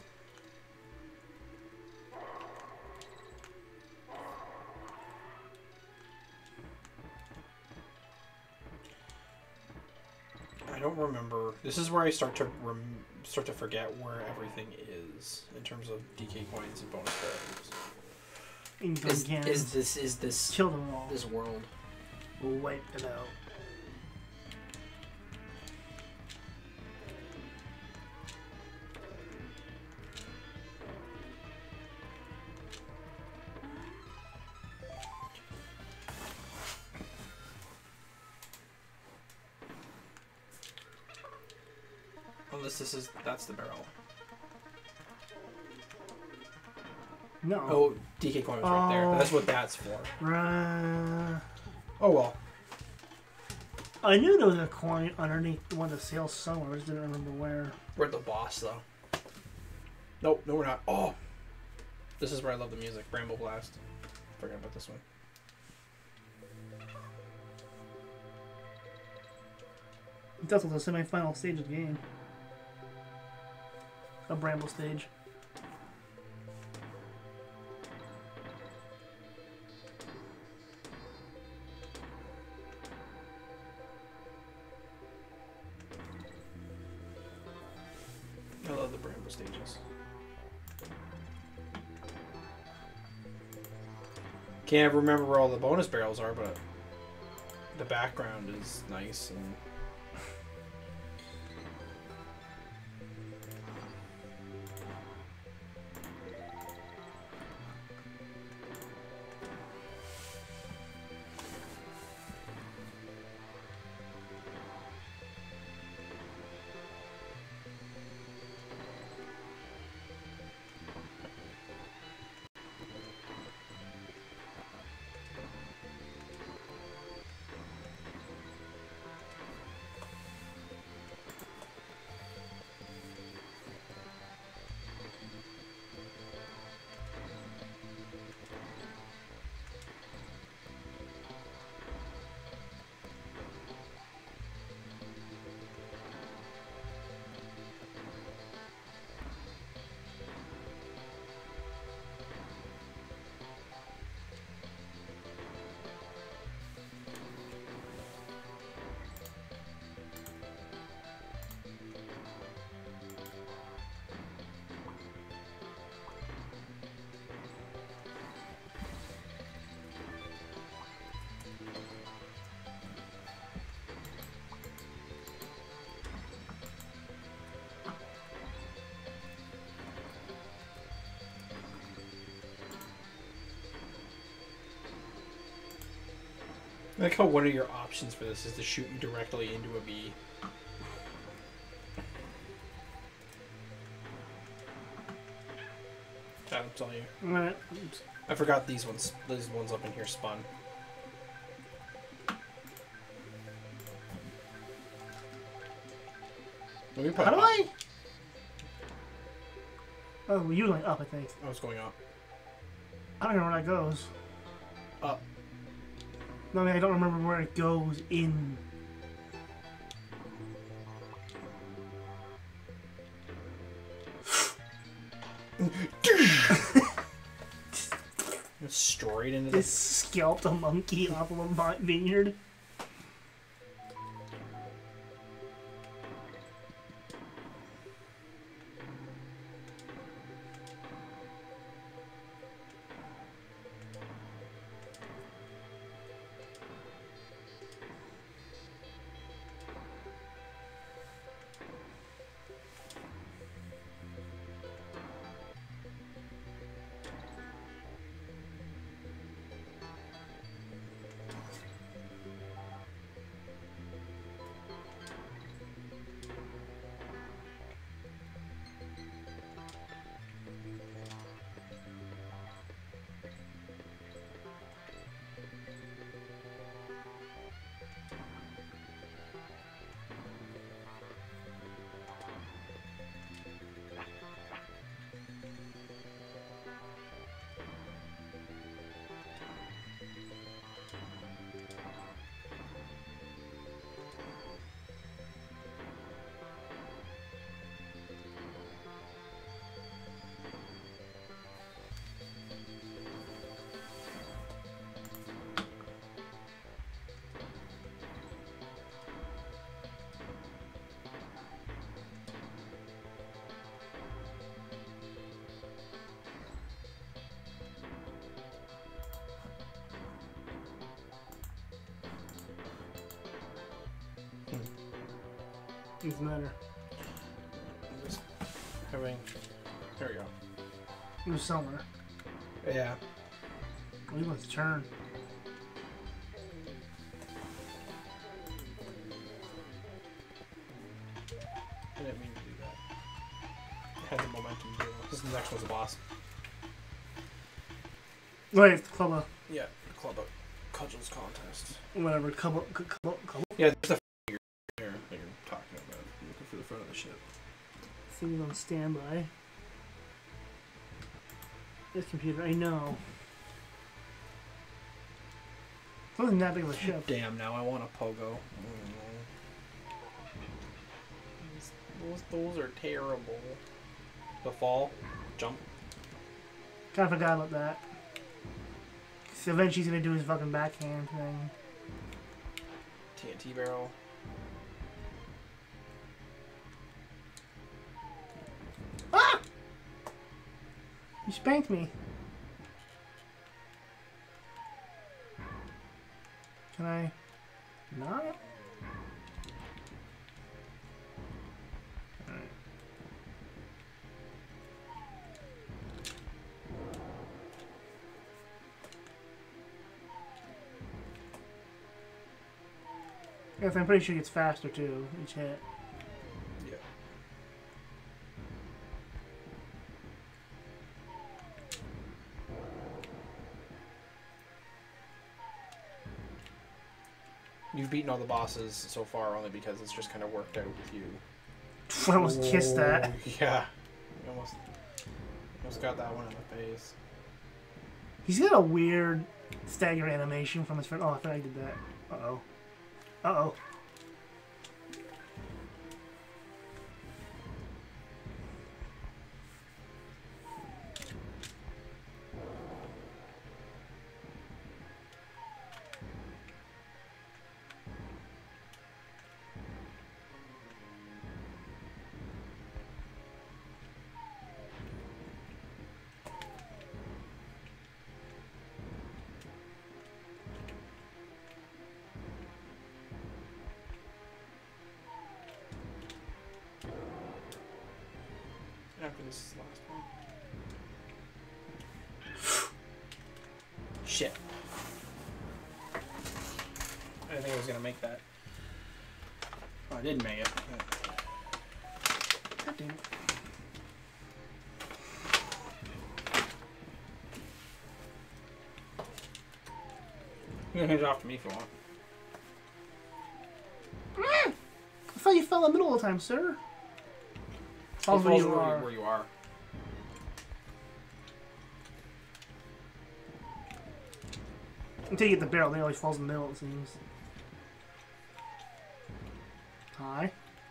I don't remember. This is where I start to forget where everything is in terms of DK coins and bonus barrels. Is this Kill them all. this world? We'll wipe it out. Unless that's the barrel. No. Oh, DK coin was right there. That's what that's for. Oh well. I knew there was a coin underneath one of the sails somewhere. I just didn't remember where. We're at the boss though. Nope, no we're not. Oh! This is where I love the music. Bramble Blast. Forgot about this one. That's also the semi-final stage of the game. A Bramble stage. I love the Bramble stages. Can't remember where all the bonus barrels are, but the background is nice and I like how one of your options for this is to shoot you directly into a bee. That'll tell you. Right. I forgot these ones. These ones up in here spun. Let me put How do up. I? Oh, you went up, I think. I was going up. I don't know where that goes. Up. No, I mean, I don't remember where it goes in. Straight into This scalped a monkey off of a vineyard. Doesn't matter. I'm just having. There we go. It was somewhere. Yeah. Oh, he wants to turn. I didn't mean to do that. I had the momentum to do it. This next one's a boss. Right, it's the Clubba. Yeah, Club of Cudgels contest. Whatever, Clubba. Yeah, there's the figure there that you're talking about. You're looking for the front of the ship. Thing's on standby. This computer, I know. It wasn't that big of a ship. Damn, now I want a pogo. Those are terrible. The fall, jump. Kinda forgot about that. So eventually he's gonna do his fucking backhand thing. TNT barrel. Ah! You spanked me. Can I not? Alright. Yes, I'm pretty sure it gets faster too, each hit. Yeah. You've beaten all the bosses so far only because it's just kind of worked out with you. I almost kissed that. Yeah. You almost got that one in the face. He's got a weird stagger animation from his friend. Oh, I thought I did that. Uh-oh. Uh-oh. After this is the last one. Shit. I didn't think I was gonna make that. Oh, I didn't make it. God damn it. You can hand it off to me if you want. I thought you fell in the middle all the time, sir. Falls Where you where are. where you are. Until you get the barrel, then it always falls in the middle, it seems. Hi.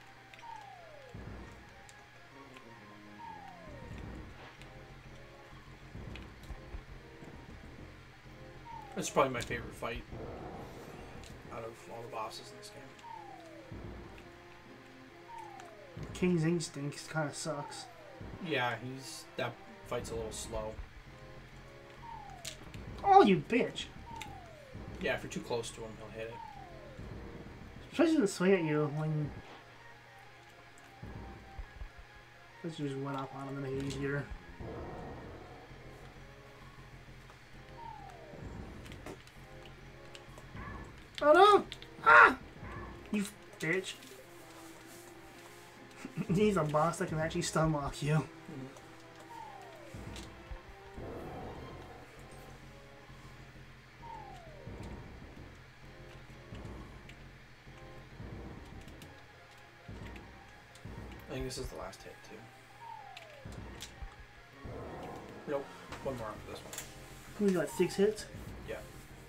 It's probably my favorite fight out of all the bosses in this game. King's Instinct kind of sucks. Yeah, that fight's a little slow. Oh, you bitch. Yeah, if you're too close to him, he'll hit it. Especially to swing at you when... Let's just went up on him and make it easier. Oh no! Ah! You bitch. He's a boss that can actually stun lock you. I think this is the last hit, too. Nope. One more after this one. We got 6 hits. Yeah.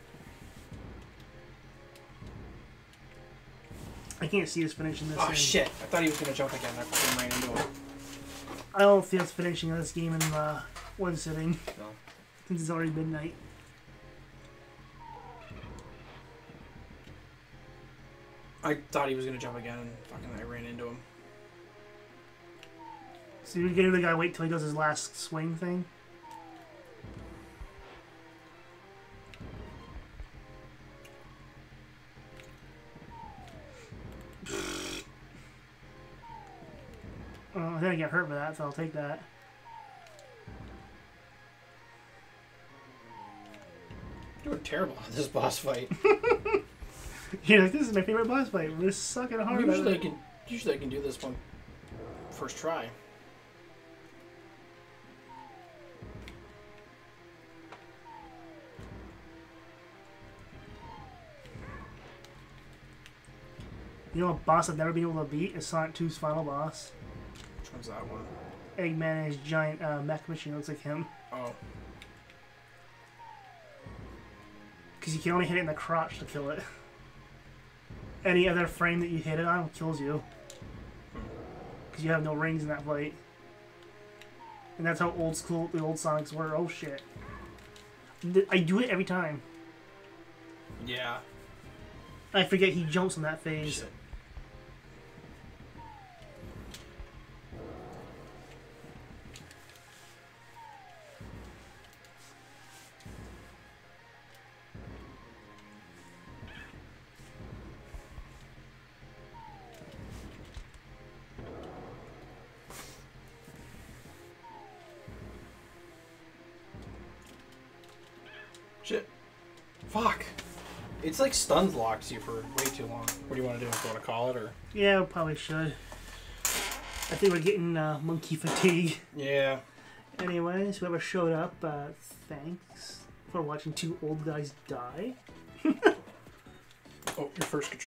I can't see us finishing this. Oh, game. shit. I thought he was going to jump again. I fucking ran into him. I don't see us finishing this game in one sitting. No. Since it's already midnight. I thought he was going to jump again, and fucking I ran into him. So you're gonna gotta wait till he does his last swing thing? I didn't get hurt by that, so I'll take that. You're doing terrible on this boss fight. You're like, this is my favorite boss fight. We're sucking hard. Usually I can do this one first try. You know, a boss I've never been able to beat is Sonic 2's final boss. Which one's that one? Eggman and his giant mech machine looks like him. Oh. Because you can only hit it in the crotch to kill it. Any other frame that you hit it on kills you. Because you have no rings in that fight. And that's how old school the old Sonics were. Oh shit. I do it every time. Yeah. I forget he jumps in that phase. Shit. Shit. Fuck. It's like stuns locks you for way too long. What do you want to do? Do you want to call it or? Yeah, we probably should. I think we're getting monkey fatigue. Yeah. Anyways, whoever showed up, thanks for watching two old guys die. Oh, your first control.